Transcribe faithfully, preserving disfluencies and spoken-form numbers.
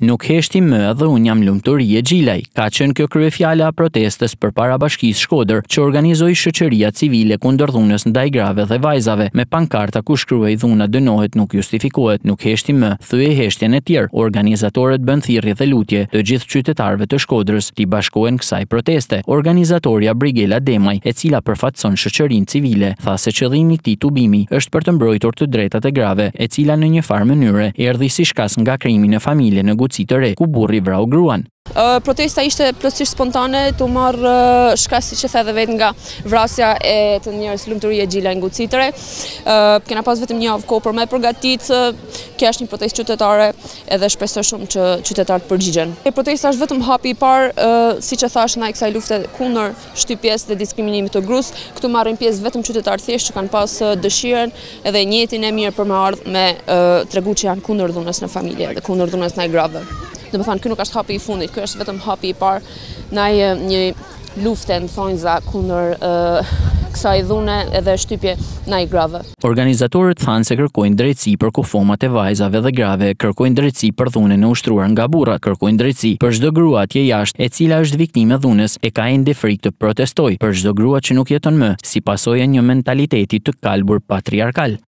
Nuk heshti më dhe unë jam lumturie Gjilaj, ka qenë kjo kryefjala e protestës përpara Bashkisë Shkodër, që organizoi shoqëria civile kundër dhunës ndaj grave dhe vajzave, me pankarta ku shkruhej dhuna dënohet nuk justifikohet, nuk heshti më, thyej heshtjen e tjerë. Organizatorët bën thirrje dhe lutje të gjithë qytetarëve të Shkodrës t'i bashkohen kësaj proteste. Organizatorja Brigela Demaj, e cila përfaqëson shoqërinë civile, tha se qëllimi i këtij tubimi është për të mbrojtur të drejtat e grave, e cila në një farë mënyre erdhi si shkas nga krimi në familje në Guci të Re, ku burri vrau gruan. Uh, protesta ishte plotësisht spontane, të marrë uh, shkas si që the dhe vetë nga vrasja e të njerëz lumturie Gjilaj në Guci të Re. Uh, kena pas vetëm një javë kohë për me përgatit, uh, kjo është një protestë qytetare edhe shpresoj shumë që qytetarët përgjigjen. E protesta është vetëm hapi i parë, uh, si që thash ndaj kësaj lufte kundër shtypjes dhe diskriminimit të grus. Këtu marrin pjesë vetëm qytetarë thjesht që kanë pas uh, dëshirën edhe njëtin e mirë për me ardhë me uh, tregu që janë kundër dhunës në familje dhe kundër dhunës ndaj grave. Dhe më thanë, kjo nuk është hapi i fundit, kjo është vetëm hapi i parë ndaj një lufte në thonjza kundër uh, kësaj dhune edhe shtypje ndaj grave. Organizatorët thanë se kërkojnë drejtësi për kufomat e vajzave dhe grave, kërkojnë drejtësi për dhunën e ushtruar nga burrat, kërkojnë drejtësi për çdo grua atje jashtë e cila është viktime e dhunës e ka ende frikë të protestojë, për çdo grua që nuk jeton më si pasojë e një mentaliteti të kalbur patriarkal.